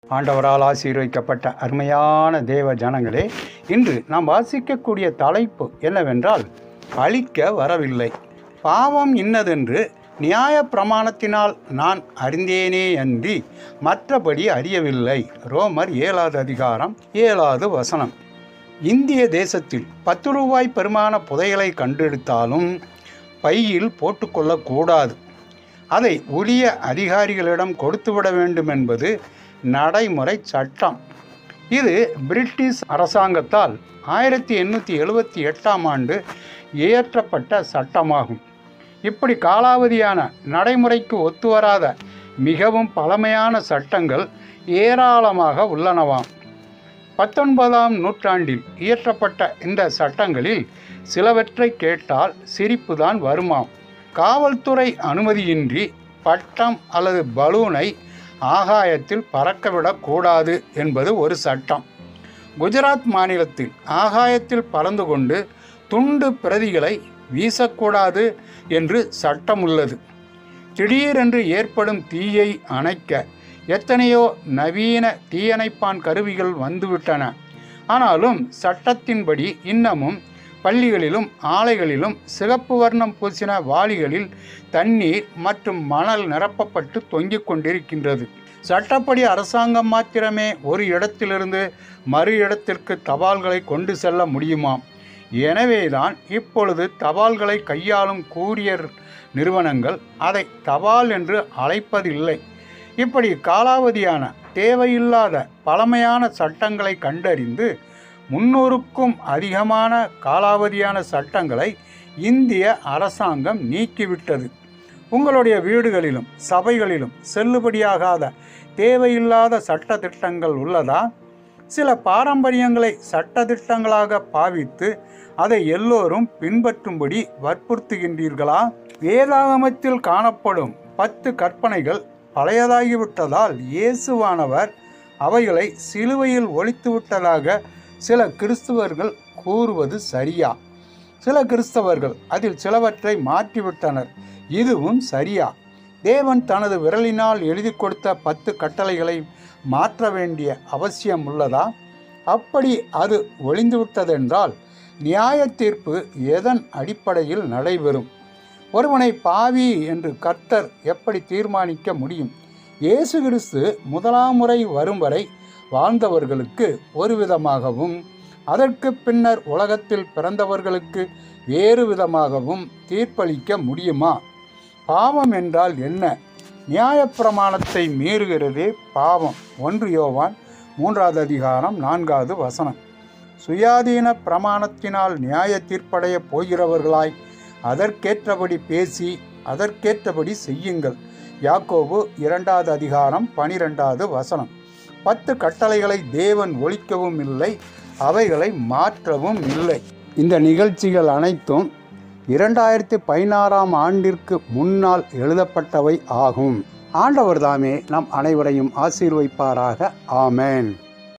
ஆண்டவரால் ஆசீர்வதிக்கப்பட்ட அருமையான தேவ ஜனங்களே, இன்று நாம் வாசிக்கக்கூடிய தலைப்பு என்னவென்றால், அழிக்க வரவில்லை. பாவம் இன்னதென்று நியாய பிரமாணத்தினால் நான் அறிந்தேனே அன்றி மற்றபடி அறியவில்லை. ரோமர் 7வது அதிகாரம் 7வது வசனம். இந்திய தேசத்தில் 10 ரூபாய் பெருமான புதையலை கண்டெடுத்தாலும் பையில் போட்டுக்கொள்ளக்கூடாது. அதை உரிய அதிகாரிகளிடம் கொடுத்துவிட வேண்டும் என்பது நடைமுறை சட்டம். இது பிரிட்டிஷ் அரசாங்கத்தால் 1878ஆம் ஆண்டு இயற்றப்பட்ட சட்டமாகும். இப்படி காலாவதியான நடைமுறைக்கு ஒத்துவராத மிகவும் பழமையான சட்டங்கள் ஏராளமாக உள்ளனவாம். 19ஆம் நூற்றாண்டில் இயற்றப்பட்ட இந்த சட்டங்களில் சிலவற்றை கேட்டால் சிரிப்புதான் வருமாம். காவல்துறை அனுமதியின்றி பட்டம் அல்லது பலூனை ஆகாயத்தில் பறக்கவிடக்கூடாது என்பது ஒரு சட்டம். குஜராத் மாநிலத்தில் ஆகாயத்தில் பறந்து கொண்டு துண்டு பிரதிகளை வீசக்கூடாது என்று சட்டம் உள்ளது. திடீரென்று ஏற்படும் தீயை அணைக்க எத்தனையோ நவீன தீயணைப்பான் கருவிகள் வந்துவிட்டன. ஆனாலும் சட்டத்தின்படி இன்னமும் பள்ளிகளிலும் ஆலைகளிலும் சிகப்பு வர்ணம் பூசின வாளிகளில் தண்ணீர் மற்றும் மணல் நிரப்பப்பட்டு தொங்கிக் கொண்டிருக்கின்றது. சட்டப்படி அரசாங்கம் மாத்திரமே ஒரு இடத்திலிருந்து மறு இடத்திற்கு தபால்களை கொண்டு செல்ல முடியுமாம். எனவேதான் இப்பொழுது தபால்களை கையாளும் கூரியர் நிறுவனங்கள் அதை தபால் என்று அழைப்பதில்லை. இப்படி காலாவதியான தேவையில்லாத பழமையான சட்டங்களை கண்டறிந்து 300க்கும் அதிகமான காலாவதியான சட்டங்களை இந்திய அரசாங்கம் நீக்கிவிட்டது. உங்களுடைய வீடுகளிலும் சபைகளிலும் செல்லுபடியாகாத தேவையில்லாத சட்ட திட்டங்கள் உள்ளதா? சில பாரம்பரியங்களை சட்டத்திட்டங்களாக பாவித்து அதை எல்லோரும் பின்பற்றும்படி வற்புறுத்துகின்றீர்களா? வேதாகமத்தில் காணப்படும் 10 கற்பனைகள் பழையதாகிவிட்டதால் இயேசுவானவர் அவைகளை சிலுவையில் ஒழித்துவிட்டதாக சில கிறிஸ்தவர்கள் கூறுவது சரியா? சில கிறிஸ்தவர்கள் அதில் சிலவற்றை மாற்றிவிட்டனர். இதுவும் சரியா? தேவன் தனது விரலினால் எழுதி கொடுத்த 10 கட்டளைகளை மாற்ற வேண்டிய அவசியம் உள்ளதா? அப்படி அது ஒழிந்துவிட்டதென்றால் நியாய தீர்ப்பு எதன் அடிப்படையில் நடைபெறும்? ஒருவனை பாவி என்று கர்த்தர் எப்படி தீர்மானிக்க முடியும்? இயேசு கிறிஸ்து முதலாம் முறை வரும் வரை வாழ்ந்தவர்களுக்கு ஒரு விதமாகவும், அதற்கு பின்னர் உலகத்தில் பிறந்தவர்களுக்கு வேறு விதமாகவும் தீர்ப்பளிக்க முடியுமா? பாவம் என்றால் என்ன? நியாயப்பிரமாணத்தை மீறுகிறதே பாவம். 1 யோவான் 3வது அதிகாரம் 4வது வசனம். சுயாதீன பிரமாணத்தினால் நியாய தீர்ப்படைய போகிறவர்களாய் அதற்கேற்றபடி பேசி அதற்கேற்றபடி செய்யுங்கள். யாக்கோபு 2வது அதிகாரம் 12வது வசனம். 10 கட்டளைகளை தேவன் ஒழிக்கவும் இல்லை, அவைகளை மாற்றவும் இல்லை. இந்த நிகழ்ச்சிகள் அனைத்தும் 2016ஆம் ஆண்டிற்கு முன்னால் எழுதப்பட்டவை ஆகும். ஆண்டவர் தாமே நம் அனைவரையும் ஆசீர்வதிப்பாராக. ஆமென்.